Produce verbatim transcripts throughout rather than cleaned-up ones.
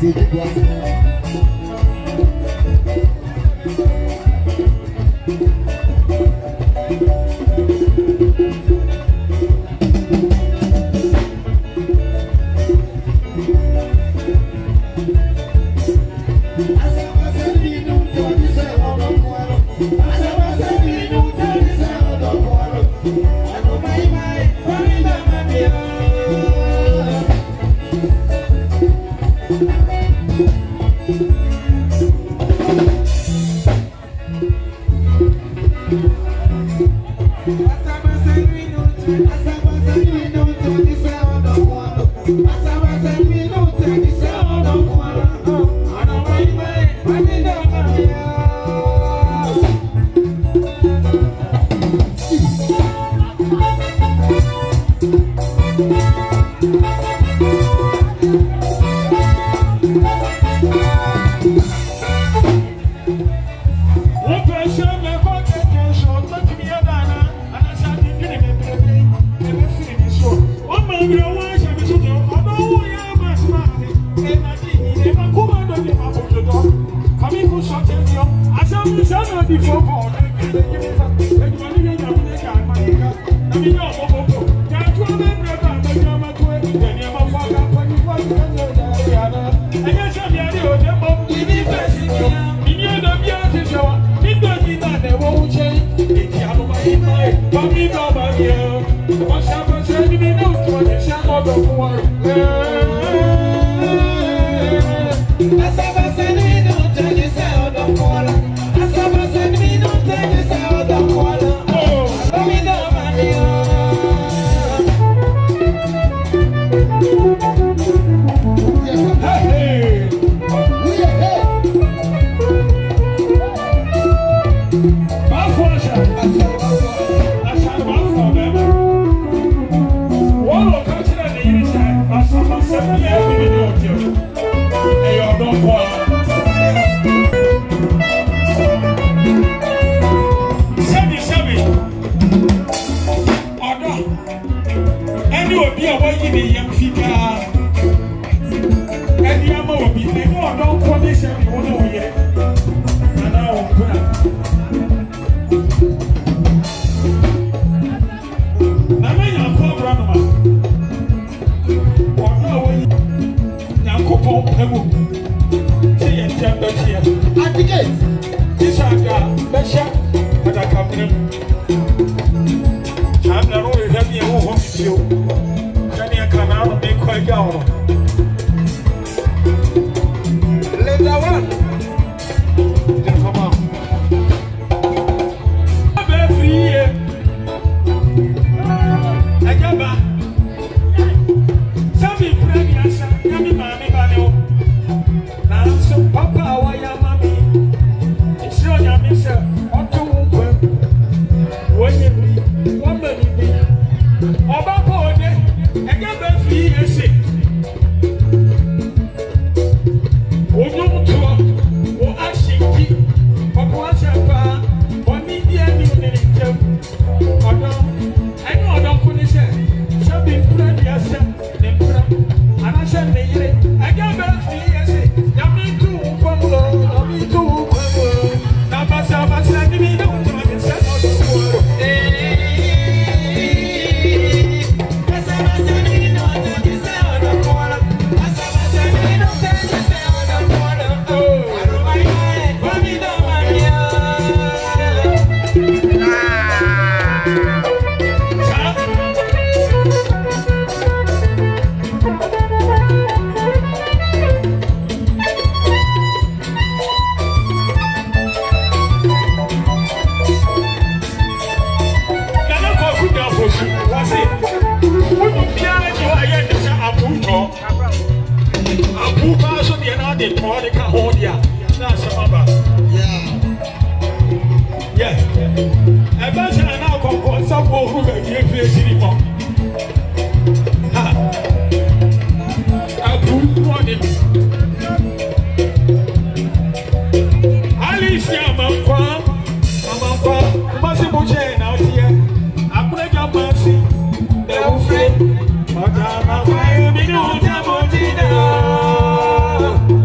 Madama, why you be no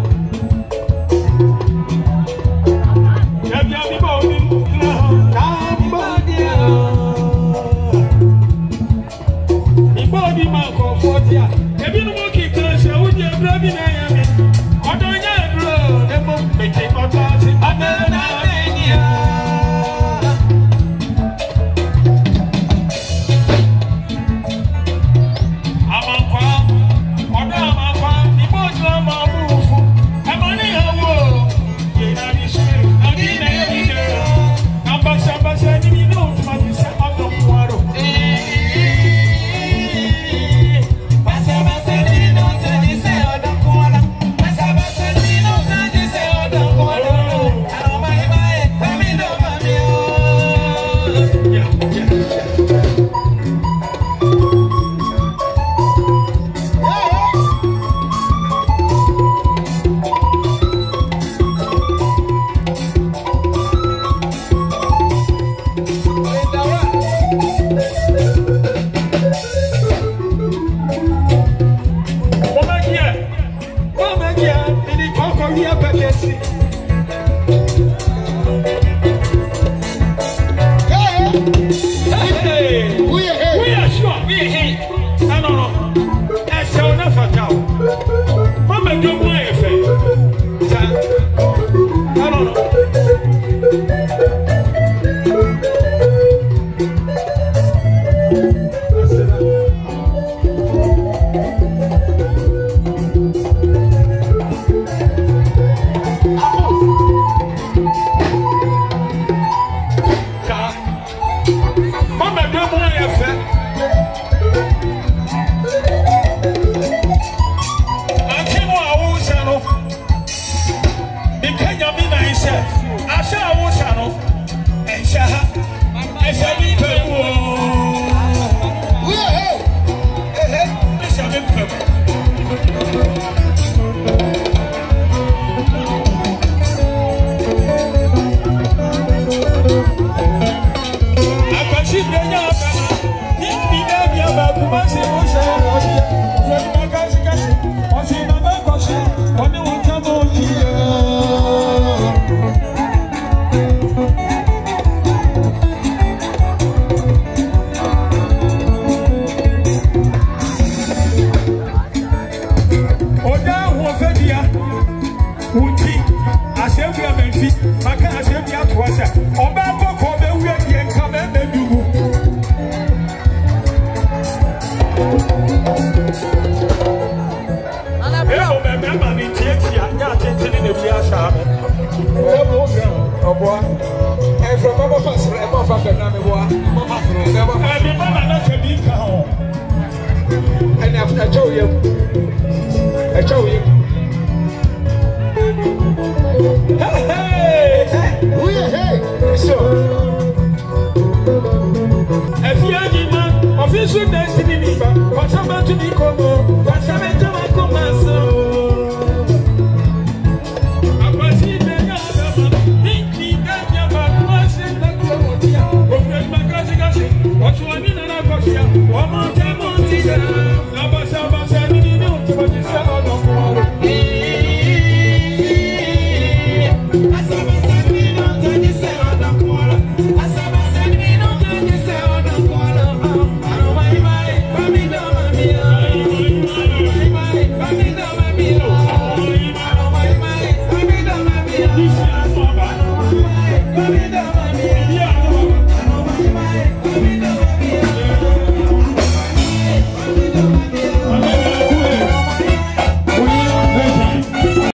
Aseibu Amanfi, maka Aseibu atoasa. Oba koko be wi die nka be bedugu. Ana bro, me me ma ni tie kia, nya tentene ne bia sha me. O bo gan, obo. E from Baba Fasre, e Baba Fasre na me boa. Baba Fasre, e Baba Fasre. E bi mama na ke bi ka ho. And after chow you. E chow you. Hey, hey, hey, we hey, so. If you are the man, official destiny, what's about to be come? What's about to come? I was in the other, think me that you're back, was in the Gloria, of my cousin, what you want in another.